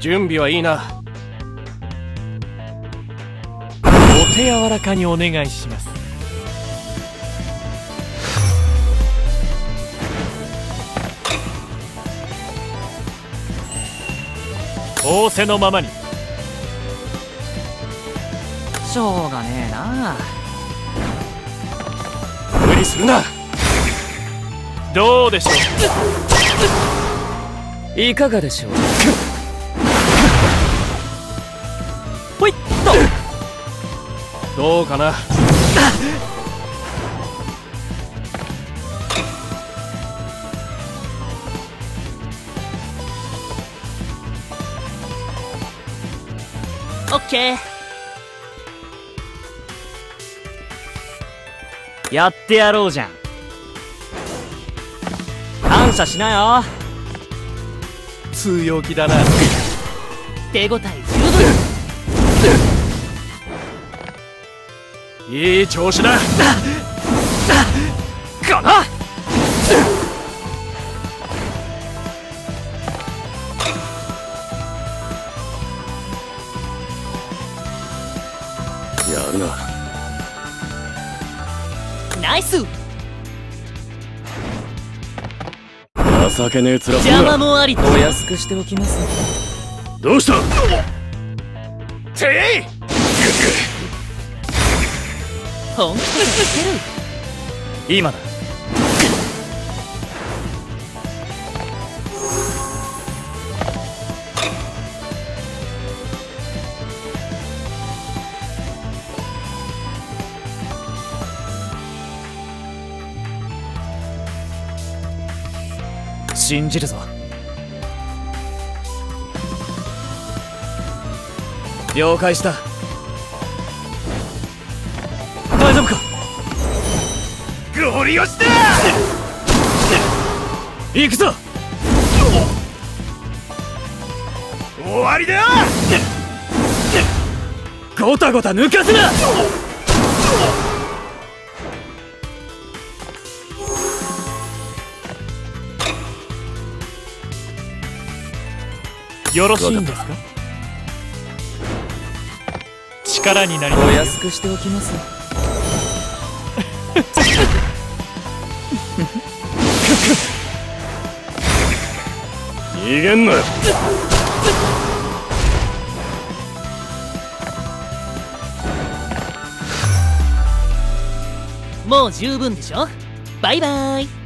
準備はいいな。 お手柔らかにお願いします。仰せのままに。 しょうがねえな。 無理するな。 どうでしょう。 いかがでしょう。 ほいっと。 どうかな。 オッケー。やってやろうじゃん。感謝しなよ。 強気だな。 手応え十分。 いい調子だ。 かな。 やるな。 ナイス。 情けねえ面する邪魔な。 もありとお安くしておきます。 どうした。てい。 本気でつける。 今だ。信じるぞ。了解した。大丈夫か。 ゴリ押しだ。 行くぞ。 終わりだよ。 ゴタゴタ抜かすな。よろしいんですか。力になります。 お安くしておきます。 逃げんなよ。 もう十分でしょ。バイバイ。